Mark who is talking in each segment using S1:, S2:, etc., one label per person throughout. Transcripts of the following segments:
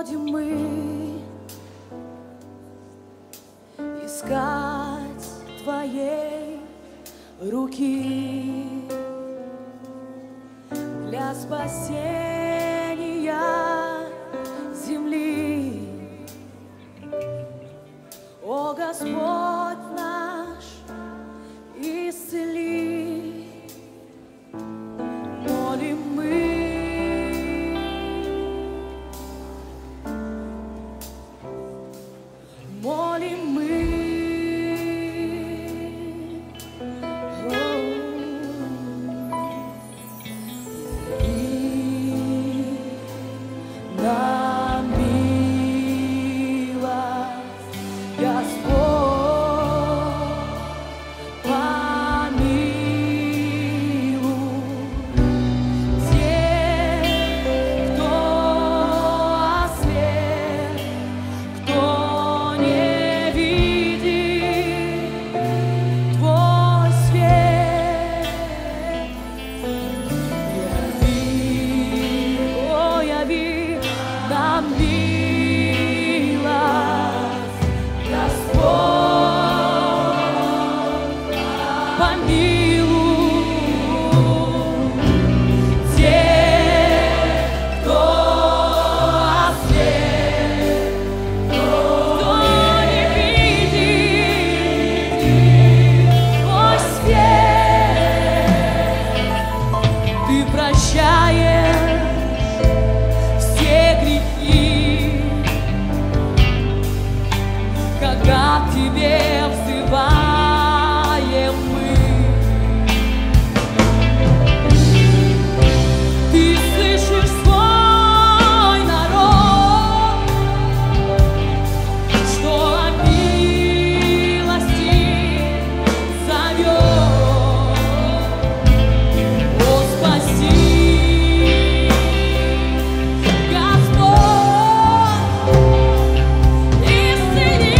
S1: будем мы искать Твоей руки для спасения земли. О Господь наш, исцели, молим мы. Молим мы. Нам милость, Господь, помилуй тех, кто ослеп, кто не видит Твой свет. Яви, о, яви нам милость, Господь, помилуй тех, кто ослеп, кто не видит Твой свет. Ты прощаешь все грехи, когда к Тебе взываем мы. Ты слышишь свой народ, что о милости зовет. О, спаси, Господь, исцели,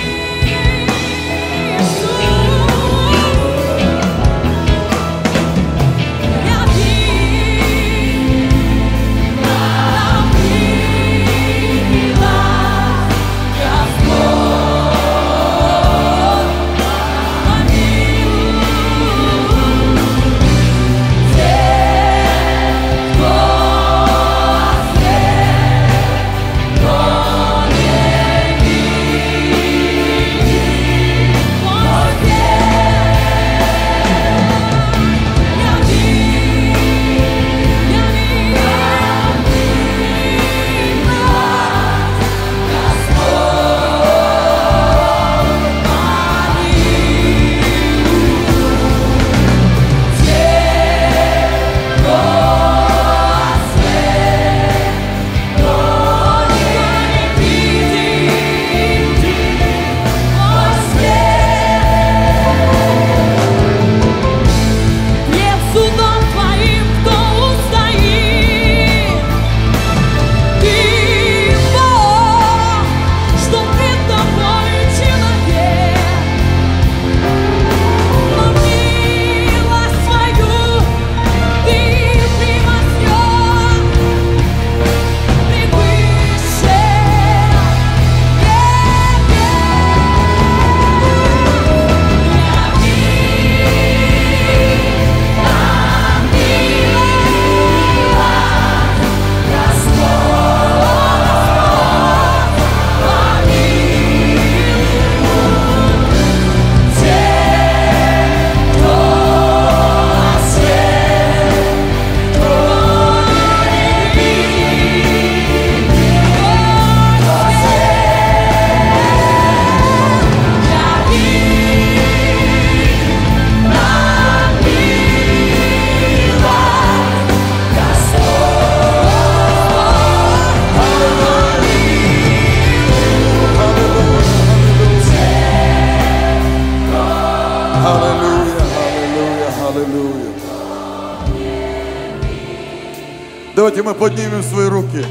S2: Давайте мы поднимем свои руки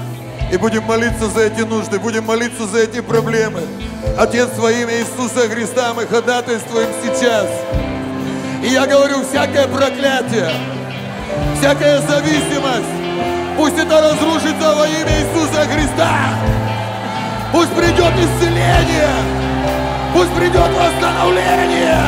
S2: и будем молиться за эти нужды, будем молиться за эти проблемы. Отец, во имя Иисуса Христа мы ходатайствуем сейчас. И я говорю, всякое проклятие, всякая зависимость, Пусть это разрушится во имя Иисуса Христа. Пусть придет исцеление. Пусть придет восстановление.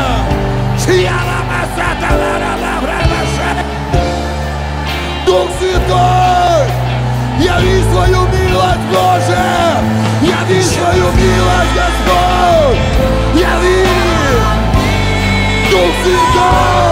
S2: Дух Святой, яви свою милость, Боже! Яви свою милость, Господь! Яви! Дух Святой!